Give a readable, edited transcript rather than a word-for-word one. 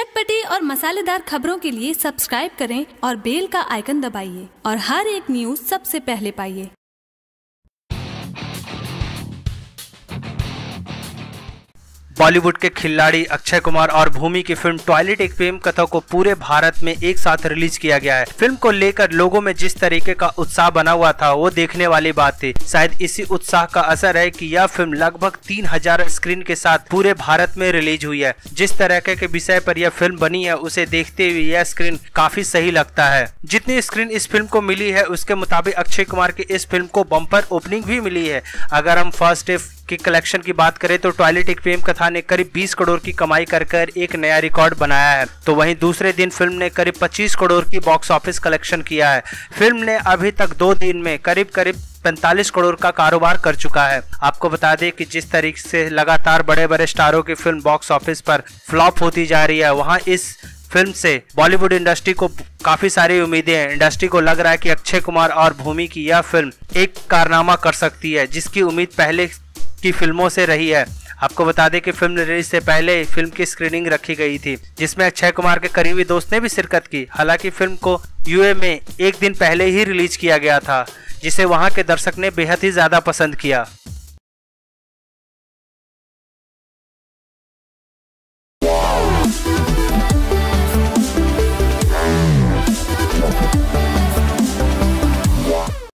चटपटी और मसालेदार खबरों के लिए सब्सक्राइब करें और बेल का आइकन दबाइए और हर एक न्यूज़ सबसे पहले पाइए। बॉलीवुड के खिलाड़ी अक्षय कुमार और भूमि की फिल्म टॉयलेट एक प्रेम कथा को पूरे भारत में एक साथ रिलीज किया गया है। फिल्म को लेकर लोगों में जिस तरीके का उत्साह बना हुआ था वो देखने वाली बात थी। शायद इसी उत्साह का असर है कि यह फिल्म लगभग 3000 स्क्रीन के साथ पूरे भारत में रिलीज हुई है। जिस तरह के विषय पर यह फिल्म बनी है उसे देखते हुए यह स्क्रीन काफी सही लगता है। जितनी स्क्रीन इस फिल्म को मिली है उसके मुताबिक अक्षय कुमार की इस फिल्म को बम्पर ओपनिंग भी मिली है। अगर हम फर्स्ट डे की कलेक्शन की बात करें तो टॉयलेट एक प्रेम कथा ने करीब 20 करोड़ की कमाई कर एक नया रिकॉर्ड बनाया है। तो वहीं दूसरे दिन फिल्म ने करीब 25 करोड़ की बॉक्स ऑफिस कलेक्शन किया है। फिल्म ने अभी तक 2 दिन में करीब 45 करोड़ का कारोबार कर चुका है। आपको बता दें कि जिस तरीके से लगातार बड़े बड़े स्टारों की फिल्म बॉक्स ऑफिस पर फ्लॉप होती जा रही है, वहाँ इस फिल्म से बॉलीवुड इंडस्ट्री को काफी सारी उम्मीदें हैं। इंडस्ट्री को लग रहा है कि अक्षय कुमार और भूमि की यह फिल्म एक कारनामा कर सकती है, जिसकी उम्मीद पहले की फिल्मों से रही है। आपको बता दें कि फिल्म रिलीज से पहले फिल्म की स्क्रीनिंग रखी गई थी, जिसमें अक्षय कुमार के करीबी दोस्त ने भी शिरकत की। हालांकि फिल्म को यूए में एक दिन पहले ही रिलीज किया गया था, जिसे वहां के दर्शक ने बेहद ही ज्यादा पसंद किया।